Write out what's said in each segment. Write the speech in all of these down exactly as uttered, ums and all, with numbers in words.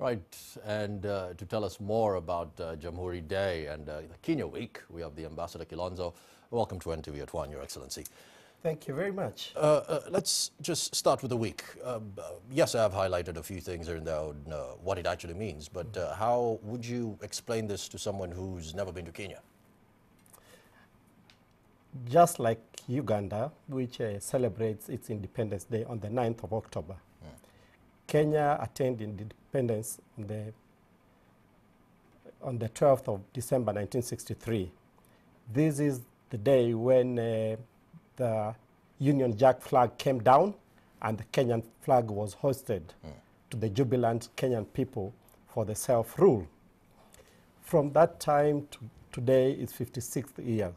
Right, and uh, to tell us more about uh, Jamhuri Day and uh, the Kenya Week, we have the Ambassador Kilonzo. Welcome to N T V at one, Your Excellency. Thank you very much. Uh, uh, let's just start with the week. Uh, yes, I have highlighted a few things in there on uh, what it actually means, but uh, how would you explain this to someone who's never been to Kenya? Just like Uganda, which uh, celebrates its Independence Day on the ninth of October, mm. Kenya attained independence on the, on the twelfth of December nineteen sixty-three. This is the day when uh, the Union Jack flag came down and the Kenyan flag was hoisted mm. to the jubilant Kenyan people for the self-rule. From that time to today is fifty-six years.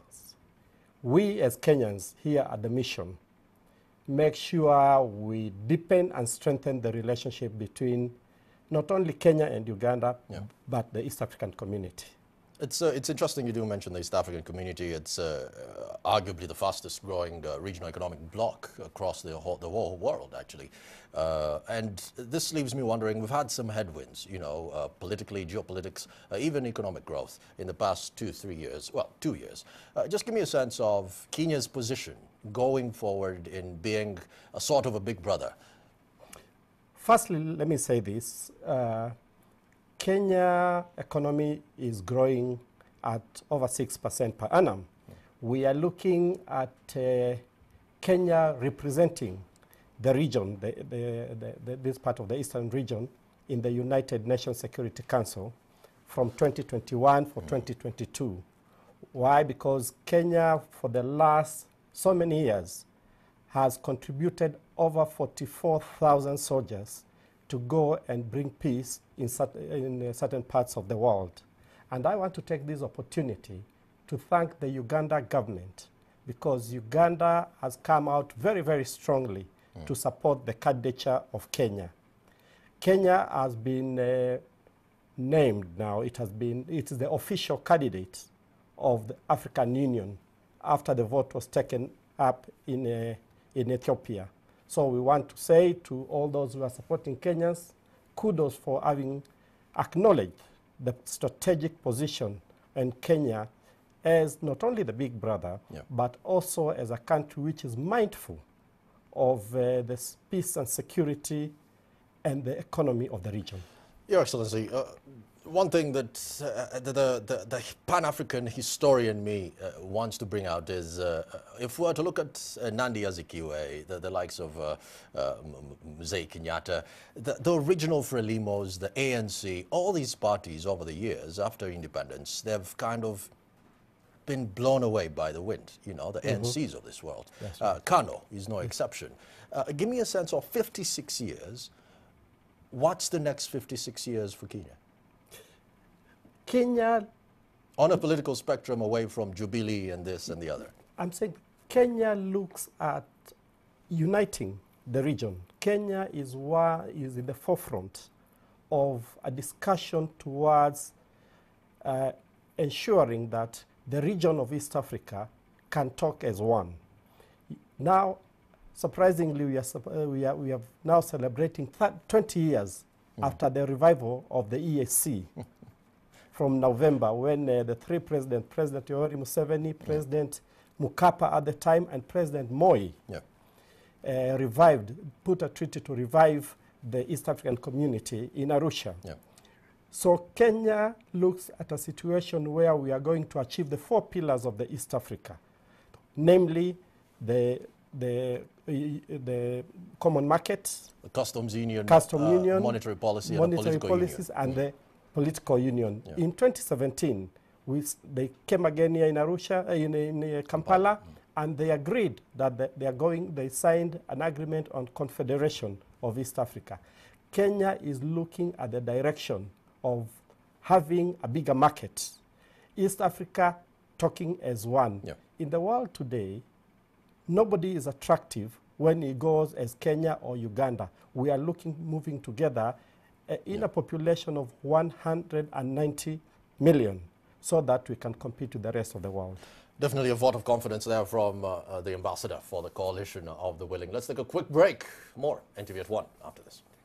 We as Kenyans here at the mission make sure we deepen and strengthen the relationship between not only Kenya and Uganda, yeah. but the East African community. It's, uh, it's interesting you do mention the East African community. It's uh, uh, arguably the fastest growing uh, regional economic bloc across the whole, the whole world, actually. Uh, and this leaves me wondering, we've had some headwinds, you know, uh, politically, geopolitics, uh, even economic growth in the past two, three years, well, two years. Uh, just give me a sense of Kenya's position going forward in being a sort of a big brother. Firstly, let me say this. Uh, Kenya economy is growing at over six percent per annum. Mm. We are looking at uh, Kenya representing the region, the, the, the, the, this part of the eastern region, in the United Nations Security Council from twenty twenty-one for mm. twenty twenty-two. Why? Because Kenya, for the last so many years, has contributed over forty-four thousand soldiers to go and bring peace in, certain, in uh, certain parts of the world. And I want to take this opportunity to thank the Uganda government, because Uganda has come out very, very strongly mm. to support the candidature of Kenya. Kenya has been uh, named now, it has been, it is the official candidate of the African Union after the vote was taken up in, uh, in Ethiopia. So we want to say to all those who are supporting Kenyans, kudos for having acknowledged the strategic position and Kenya as not only the big brother, yeah. but also as a country which is mindful of uh, the peace and security and the economy of the region. Your Excellency, uh, one thing that uh, the, the, the Pan-African historian me uh, wants to bring out is, uh, if we were to look at uh, Nandi Azikiwe, the, the likes of uh, uh, Mzee Kenyatta, the, the original Frelimos, the A N C, all these parties over the years after independence, they've kind of been blown away by the wind, you know, the mm-hmm. A N Cs of this world. Right. Uh, Kano is no exception. Uh, give me a sense of fifty-six years. What's the next fifty-six years for Kenya? Kenya, on a political spectrum away from Jubilee and this and the other. I'm saying Kenya looks at uniting the region. Kenya is, one, is in the forefront of a discussion towards uh, ensuring that the region of East Africa can talk as one. Now, surprisingly, we are, uh, we are, we are now celebrating twenty years mm. after the revival of the E A C. From November, when uh, the three presidents, President Yoweri Museveni, President yeah. Mukapa at the time, and President Moi, yeah. uh, revived, put a treaty to revive the East African community in Arusha. Yeah. So Kenya looks at a situation where we are going to achieve the four pillars of the East Africa, namely the the uh, the common market, the customs union, custom uh, union, monetary policy, monetary and political policies, union. and yeah. the political union. Yeah. In twenty seventeen, we, they came again here in Arusha, uh, in, in uh, Kampala, mm. and they agreed that they, they are going, they signed an agreement on confederation of East Africa. Kenya is looking at the direction of having a bigger market. East Africa talking as one. Yeah. In the world today, nobody is attractive when he goes as Kenya or Uganda. We are looking, moving together Uh, in yeah. a population of one hundred ninety million, so that we can compete with the rest of the world. Definitely a vote of confidence there from uh, uh, the ambassador for the coalition of the willing. Let's take a quick break. More N T V at one after this.